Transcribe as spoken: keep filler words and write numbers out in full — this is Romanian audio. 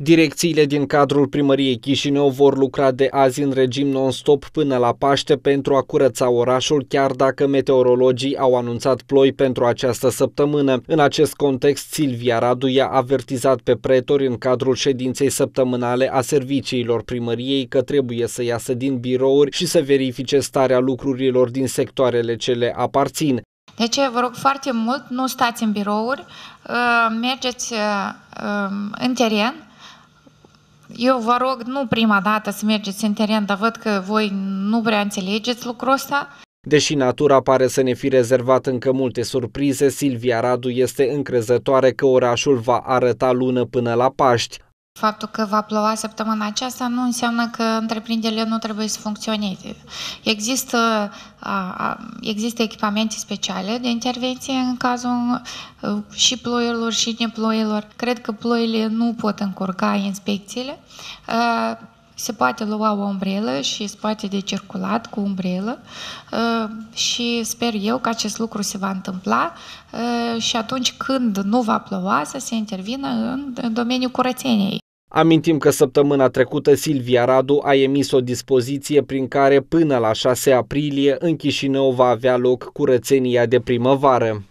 Direcțiile din cadrul primăriei Chișinău vor lucra de azi în regim non-stop până la Paște pentru a curăța orașul, chiar dacă meteorologii au anunțat ploi pentru această săptămână. În acest context, Silvia Radu i-a avertizat pe pretori în cadrul ședinței săptămânale a serviciilor primăriei că trebuie să iasă din birouri și să verifice starea lucrurilor din sectoarele ce le aparțin. Deci vă rog foarte mult, nu stați în birouri, mergeți în teren. Eu vă rog, nu prima dată să mergeți în teren, dar văd că voi nu prea înțelegeți lucrul ăsta. Deși natura pare să ne fi rezervat încă multe surprize, Silvia Radu este încrezătoare că orașul va arăta lună până la Paști. Faptul că va ploua săptămâna aceasta nu înseamnă că întreprinderile nu trebuie să funcționeze. Există, există echipamente speciale de intervenție în cazul și ploilor și neploilor. Cred că ploile nu pot încurca inspecțiile. Se poate lua o umbrelă și se poate de circulat cu umbrelă și sper eu că acest lucru se va întâmpla și atunci când nu va ploua să se intervină în domeniul curățeniei. Amintim că săptămâna trecută Silvia Radu a emis o dispoziție prin care până la șase aprilie în Chișinău va avea loc curățenia de primăvară.